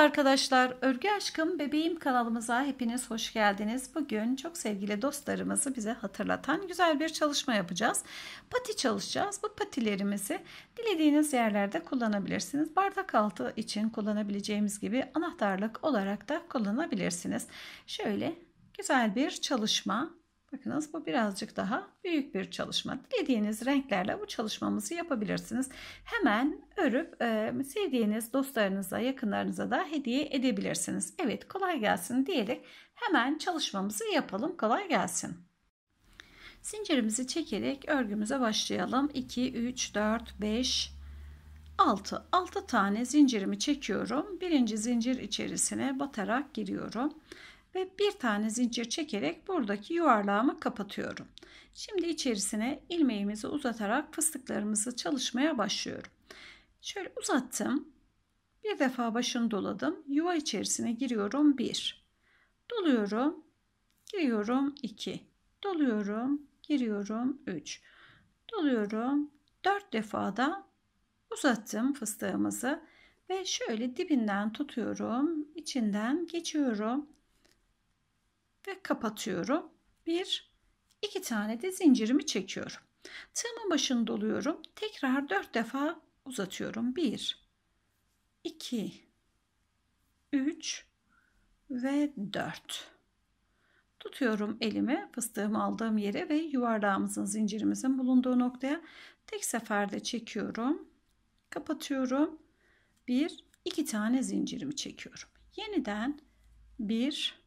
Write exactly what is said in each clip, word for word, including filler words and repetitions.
Arkadaşlar, Örgü Aşkım Bebeğim kanalımıza hepiniz hoş geldiniz. Bugün çok sevgili dostlarımızı bize hatırlatan güzel bir çalışma yapacağız. Pati çalışacağız. Bu patilerimizi dilediğiniz yerlerde kullanabilirsiniz. Bardak altı için kullanabileceğimiz gibi anahtarlık olarak da kullanabilirsiniz. Şöyle güzel bir çalışma. Bakınız, bu birazcık daha büyük bir çalışma. Dilediğiniz renklerle bu çalışmamızı yapabilirsiniz. Hemen örüp e, sevdiğiniz dostlarınıza, yakınlarınıza da hediye edebilirsiniz. Evet, kolay gelsin diyerek hemen çalışmamızı yapalım. Kolay gelsin. Zincirimizi çekerek örgümüze başlayalım. iki, üç, dört, beş, altı. altı tane zincirimi çekiyorum. Birinci zincir içerisine batarak giriyorum. Ve bir tane zincir çekerek buradaki yuvarlağımı kapatıyorum. Şimdi içerisine ilmeğimizi uzatarak fıstıklarımızı çalışmaya başlıyorum. Şöyle uzattım. Bir defa başını doladım. Yuva içerisine giriyorum. bir. Doluyorum. Giriyorum. iki. Doluyorum. Giriyorum. üç. Doluyorum. dört defa da uzattım fıstığımızı. Ve şöyle dibinden tutuyorum. İçinden geçiyorum. Ve kapatıyorum. Bir, iki tane de zincirimi çekiyorum. Tığımın başını doluyorum. Tekrar dört defa uzatıyorum. Bir, iki, üç ve dört. Tutuyorum elimi, fıstığımı aldığım yere ve yuvarlağımızın, zincirimizin bulunduğu noktaya tek seferde çekiyorum. Kapatıyorum. Bir, iki tane zincirimi çekiyorum. Yeniden bir,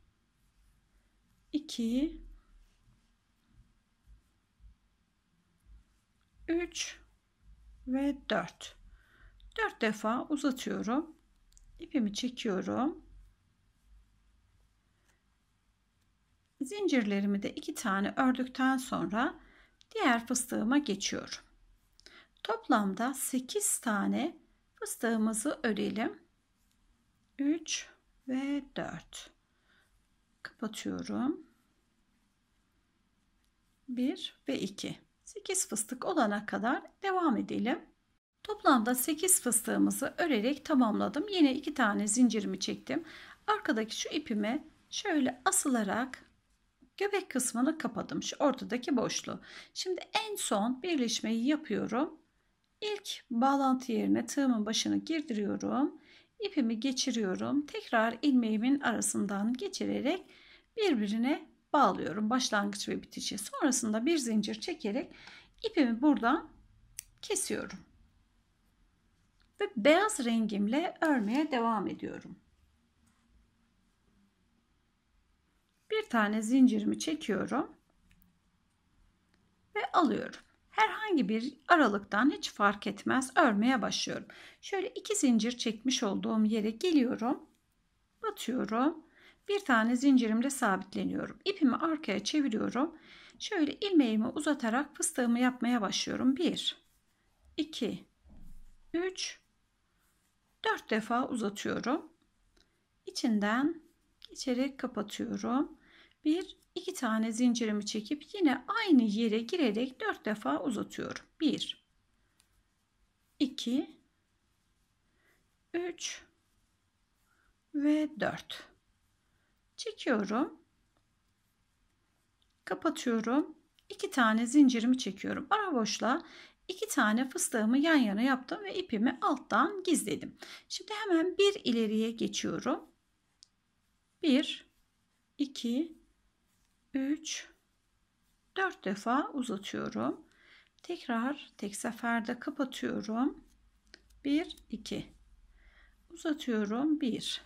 iki, üç ve dört. dört defa uzatıyorum. İpimi çekiyorum. Zincirlerimi de iki tane ördükten sonra diğer fıstığıma geçiyorum. Toplamda sekiz tane fıstığımızı örelim. üç ve dört. Kapatıyorum. bir ve iki. sekiz fıstık olana kadar devam edelim. Toplamda sekiz fıstığımızı örerek tamamladım. Yine iki tane zincirimi çektim. Arkadaki şu ipimi şöyle asılarak göbek kısmını kapadım. Şu ortadaki boşluğu. Şimdi en son birleşmeyi yapıyorum. İlk bağlantı yerine tığımın başını girdiriyorum. İpimi geçiriyorum. Tekrar ilmeğimin arasından geçirerek birbirine bağlıyorum. Başlangıç ve bitişi. Sonrasında bir zincir çekerek ipimi buradan kesiyorum. Ve beyaz rengimle örmeye devam ediyorum. Bir tane zincirimi çekiyorum ve alıyorum. Herhangi bir aralıktan, hiç fark etmez, örmeye başlıyorum. Şöyle iki zincir çekmiş olduğum yere geliyorum. Batıyorum. Bir tane zincirimle sabitleniyorum. İpimi arkaya çeviriyorum. Şöyle ilmeğimi uzatarak fıstığımı yapmaya başlıyorum. bir, iki, üç, dört defa uzatıyorum. İçinden geçerek kapatıyorum. bir, iki tane zincirimi çekip yine aynı yere girerek dört defa uzatıyorum. bir, iki, üç ve dört. Çekiyorum. Kapatıyorum. iki tane zincirimi çekiyorum. Ara boşluğa iki tane fıstığımı yan yana yaptım ve ipimi alttan gizledim. Şimdi hemen bir ileriye geçiyorum. bir, iki, üç, dört defa uzatıyorum. Tekrar tek seferde kapatıyorum. bir, iki. Uzatıyorum. bir,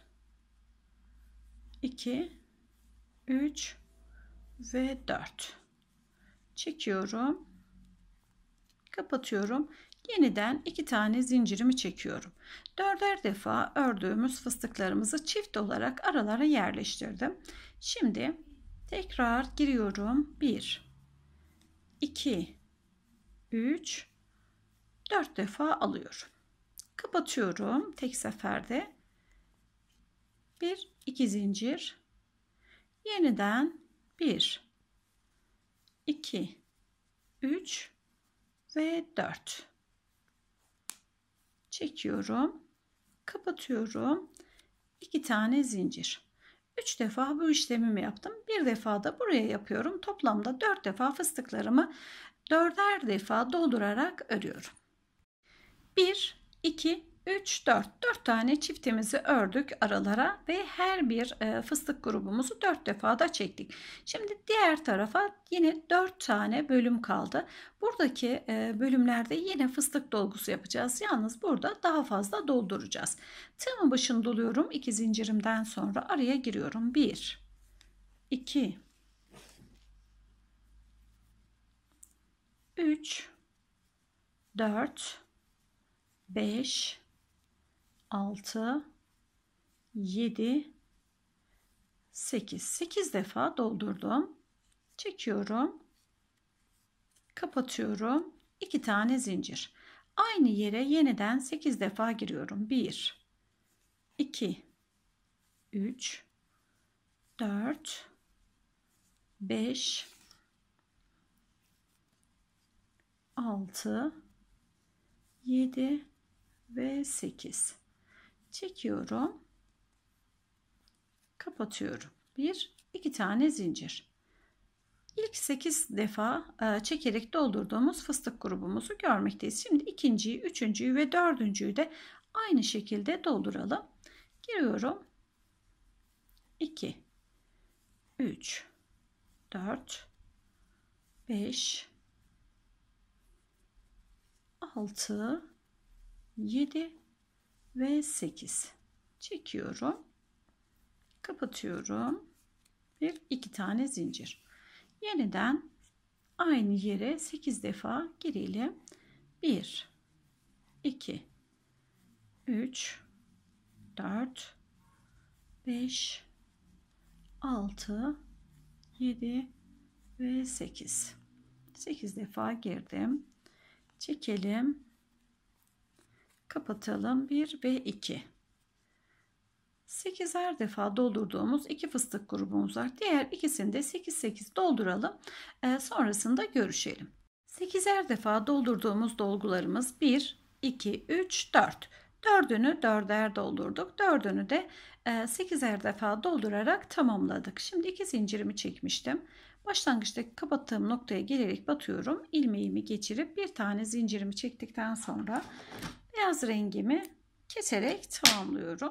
iki, üç ve dört. Çekiyorum. Kapatıyorum. Yeniden iki tane zincirimi çekiyorum. Dörder defa ördüğümüz fıstıklarımızı çift olarak aralara yerleştirdim. Şimdi tekrar giriyorum. bir, iki, üç, dört defa alıyorum. Kapatıyorum tek seferde. bir, iki zincir. Yeniden bir, iki, üç ve dört. Çekiyorum. Kapatıyorum. iki tane zincir. üç defa bu işlemimi yaptım. Bir defa da buraya yapıyorum. Toplamda dört defa fıstıklarımı dörder defa doldurarak örüyorum. bir, iki, üç, dört. dört tane çiftimizi ördük aralara ve her bir fıstık grubumuzu dört defa da çektik. Şimdi diğer tarafa yine dört tane bölüm kaldı. Buradaki bölümlerde yine fıstık dolgusu yapacağız. Yalnız burada daha fazla dolduracağız. Tığımın başını doluyorum. iki zincirimden sonra araya giriyorum. bir, iki, üç, dört, beş, altı, yedi, sekiz. sekiz defa doldurdum. Çekiyorum. Kapatıyorum. iki tane zincir. Aynı yere yeniden sekiz defa giriyorum. bir, iki, üç, dört, beş, altı, yedi ve sekiz. Çekiyorum. Kapatıyorum. bir, iki tane zincir. İlk sekiz defa çekerek doldurduğumuz fıstık grubumuzu görmekteyiz. Şimdi ikinciyi, üçüncüyü ve dördüncüyü de aynı şekilde dolduralım. Giriyorum. iki, üç, dört, beş, altı, yedi ve sekiz. Çekiyorum. Kapatıyorum. Bir, iki tane zincir. Yeniden aynı yere sekiz defa girelim. bir, iki, üç, dört, beş, altı, yedi ve sekiz. sekiz defa girdim. Çekelim. Kapatalım. bir ve iki. sekizer defa doldurduğumuz iki fıstık grubumuz var. Diğer ikisini de sekiz sekiz dolduralım. Ee, sonrasında görüşelim. sekizer defa doldurduğumuz dolgularımız bir, iki, üç, dört. Dördünü dörder doldurduk. Dördünü de sekizer defa doldurarak tamamladık. Şimdi iki zincirimi çekmiştim. Başlangıçta kapattığım noktaya gelerek batıyorum. İlmeğimi geçirip bir tane zincirimi çektikten sonra beyaz rengimi keserek tamamlıyorum.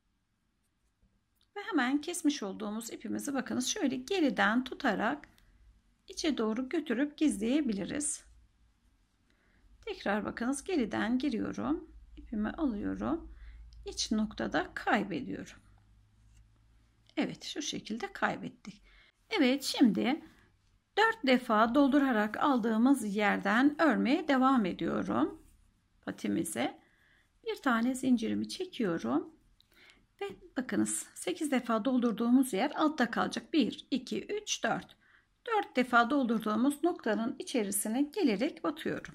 Ve hemen kesmiş olduğumuz ipimizi bakınız şöyle geriden tutarak içe doğru götürüp gizleyebiliriz. Tekrar bakınız geriden giriyorum. İpimi alıyorum. İç noktada kaybediyorum. Evet, şu şekilde kaybettik. Evet, şimdi dört defa doldurarak aldığımız yerden örmeye devam ediyorum. Patimize bir tane zincirimi çekiyorum. Ve bakınız sekiz defa doldurduğumuz yer altta kalacak. bir, iki, üç, dört. dört defa doldurduğumuz noktanın içerisine gelerek batıyorum.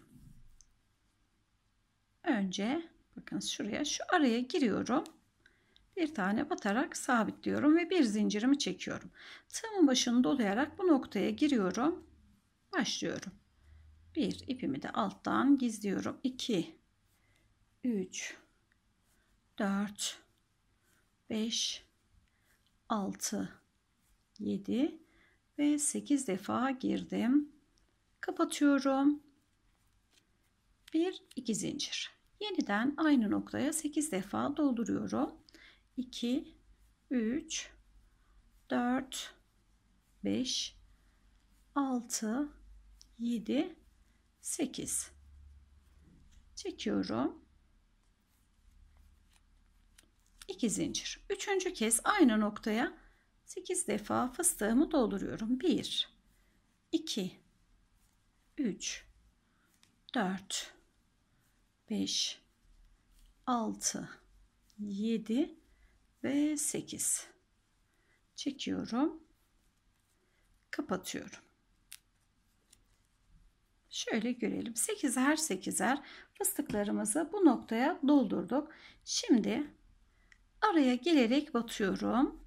Önce bakınız şuraya, şu araya giriyorum. Bir tane batarak sabitliyorum ve bir zincirimi çekiyorum. Tığımın başını dolayarak bu noktaya giriyorum. Başlıyorum. bir, ipimi de alttan gizliyorum. iki, üç, dört, beş, altı, yedi ve sekiz defa girdim. Kapatıyorum. bir, iki zincir. Yeniden aynı noktaya sekiz defa dolduruyorum. iki, üç, dört, beş, altı, yedi, sekiz. Çekiyorum. iki zincir. Üçüncü kez aynı noktaya sekiz defa fıstığımı dolduruyorum. bir, iki, üç, dört, beş, altı, yedi ve sekiz. Çekiyorum. Kapatıyorum. Şöyle görelim. sekizer sekizer fıstıklarımızı bu noktaya doldurduk. Şimdi araya gelerek batıyorum.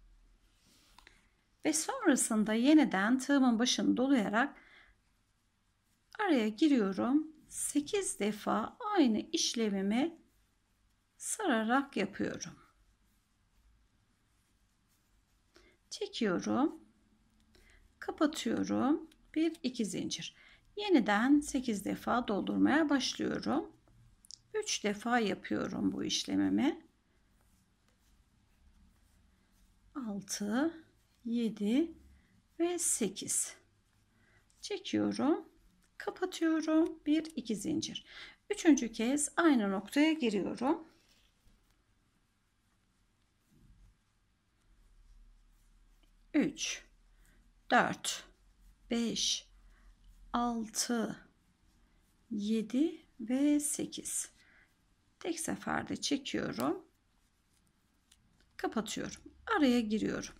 Ve sonrasında yeniden tığımın başını dolayarak araya giriyorum. sekiz defa aynı işlemimi sararak yapıyorum. Çekiyorum. Kapatıyorum. Bir iki zincir. Yeniden sekiz defa doldurmaya başlıyorum. üç defa yapıyorum bu işlemimi. altı, yedi ve sekiz. Çekiyorum. Kapatıyorum. bir iki zincir. Üçüncü kez aynı noktaya giriyorum. üç, dört, beş, altı, yedi ve sekiz. Tek seferde çekiyorum. Kapatıyorum. Araya giriyorum.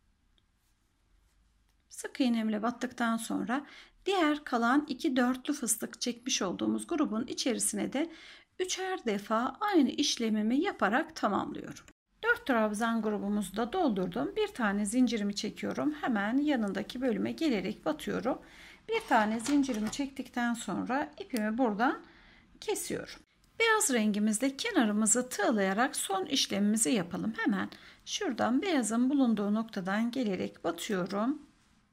Sık iğnemle battıktan sonra diğer kalan iki dörtlü fıstık çekmiş olduğumuz grubun içerisine de üçer defa aynı işlemimi yaparak tamamlıyorum. dört trabzan grubumuzu da doldurdum. Bir tane zincirimi çekiyorum. Hemen yanındaki bölüme gelerek batıyorum. Bir tane zincirimi çektikten sonra ipimi buradan kesiyorum. Beyaz rengimizle kenarımızı tığlayarak son işlemimizi yapalım. Hemen şuradan beyazın bulunduğu noktadan gelerek batıyorum.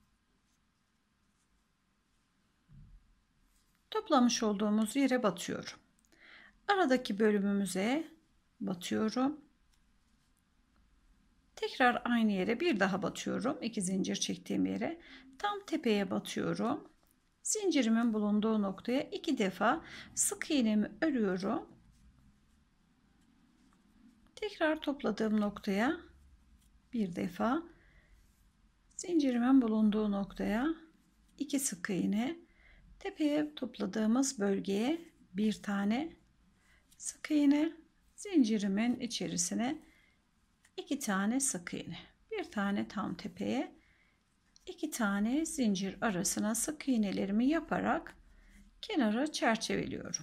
Toplamış olduğumuz yere batıyorum. Aradaki bölümümüze batıyorum. Tekrar aynı yere bir daha batıyorum. İki zincir çektiğim yere. Tam tepeye batıyorum. Zincirimin bulunduğu noktaya iki defa sık iğnemi örüyorum. Tekrar topladığım noktaya bir defa zincirimin bulunduğu noktaya iki sık iğne, tepeye topladığımız bölgeye bir tane sık iğne, zincirimin içerisine iki tane sık iğne, bir tane tam tepeye, iki tane zincir arasına sık iğnelerimi yaparak kenara çerçeveliyorum.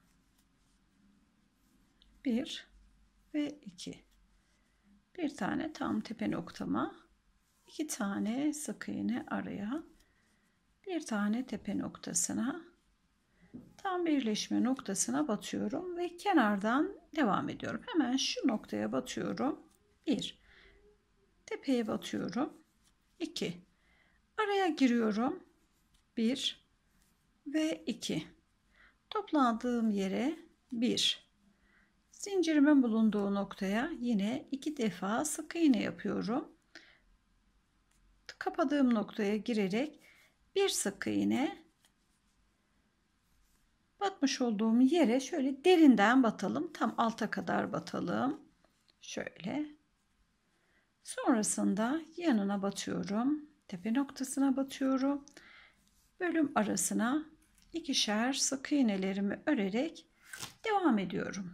bir ve iki. Bir tane tam tepe noktama, iki tane sık iğne araya, bir tane tepe noktasına, tam birleşme noktasına batıyorum ve kenardan devam ediyorum. Hemen şu noktaya batıyorum. bir. Tepeye batıyorum. iki. Araya giriyorum. bir ve iki. Topladığım yere bir. Zincirimin bulunduğu noktaya yine iki defa sık iğne yapıyorum. Kapadığım noktaya girerek bir sık iğne, batmış olduğum yere şöyle derinden batalım. Tam alta kadar batalım. Şöyle. Sonrasında yanına batıyorum. Tepe noktasına batıyorum. Bölüm arasına ikişer sık iğnelerimi örerek devam ediyorum.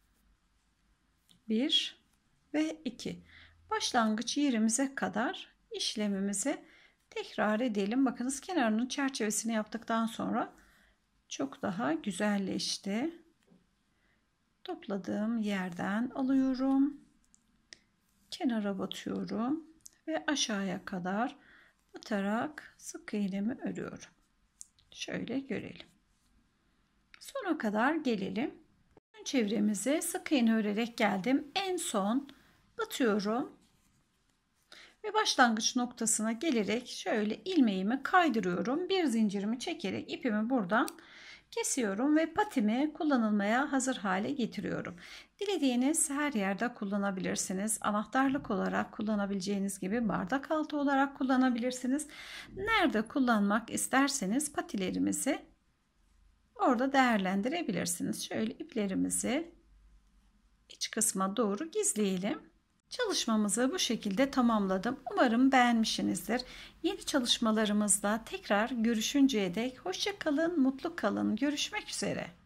bir ve iki. Başlangıç yerimize kadar işlemimizi tekrar edelim. Bakınız kenarının çerçevesini yaptıktan sonra çok daha güzelleşti. Topladığım yerden alıyorum. Kenara batıyorum ve aşağıya kadar batarak sık iğnemi örüyorum. Şöyle görelim. Sona kadar gelelim. Ön çevremize sık iğne örerek geldim. En son batıyorum ve başlangıç noktasına gelerek şöyle ilmeğimi kaydırıyorum. Bir zincirimi çekerek ipimi buradan kesiyorum ve patimi kullanılmaya hazır hale getiriyorum. Dilediğiniz her yerde kullanabilirsiniz. Anahtarlık olarak kullanabileceğiniz gibi bardak altı olarak kullanabilirsiniz. Nerede kullanmak isterseniz patilerimizi orada değerlendirebilirsiniz. Şöyle iplerimizi iç kısma doğru gizleyelim. Çalışmamızı bu şekilde tamamladım. Umarım beğenmişsinizdir. Yeni çalışmalarımızda tekrar görüşünceye dek hoşça kalın, mutlu kalın. Görüşmek üzere.